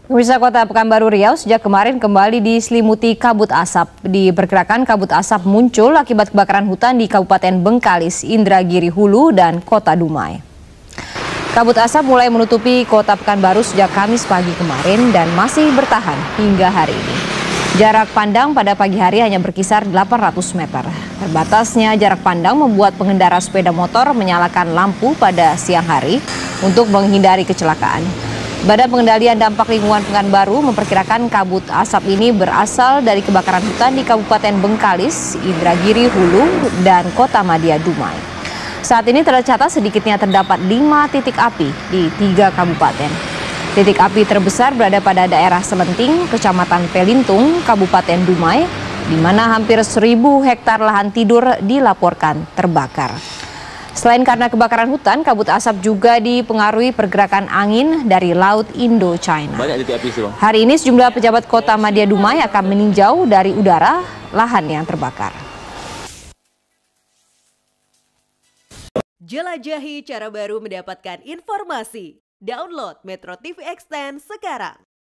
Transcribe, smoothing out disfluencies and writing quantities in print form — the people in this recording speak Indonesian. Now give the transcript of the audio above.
Pemirsa, Kota Pekanbaru Riau sejak kemarin kembali diselimuti kabut asap. Diperkirakan kabut asap muncul akibat kebakaran hutan di Kabupaten Bengkalis, Indragiri Hulu, dan Kota Dumai. Kabut asap mulai menutupi Kota Pekanbaru sejak Kamis pagi kemarin dan masih bertahan hingga hari ini. Jarak pandang pada pagi hari hanya berkisar 800 meter. Terbatasnya jarak pandang membuat pengendara sepeda motor menyalakan lampu pada siang hari untuk menghindari kecelakaan. Badan Pengendalian Dampak Lingkungan Pekanbaru memperkirakan kabut asap ini berasal dari kebakaran hutan di Kabupaten Bengkalis, Indragiri Hulu, dan Kota Madia Dumai. Saat ini tercatat sedikitnya terdapat 5 titik api di 3 kabupaten. Titik api terbesar berada pada daerah Selenting, Kecamatan Pelintung, Kabupaten Dumai, di mana hampir 1.000 hektar lahan tidur dilaporkan terbakar. Selain karena kebakaran hutan, kabut asap juga dipengaruhi pergerakan angin dari Laut Indo-China. Hari ini sejumlah pejabat Kota Madia Dumai akan meninjau dari udara lahan yang terbakar. Jelajahi cara baru mendapatkan informasi. Download Metro TV Extend sekarang.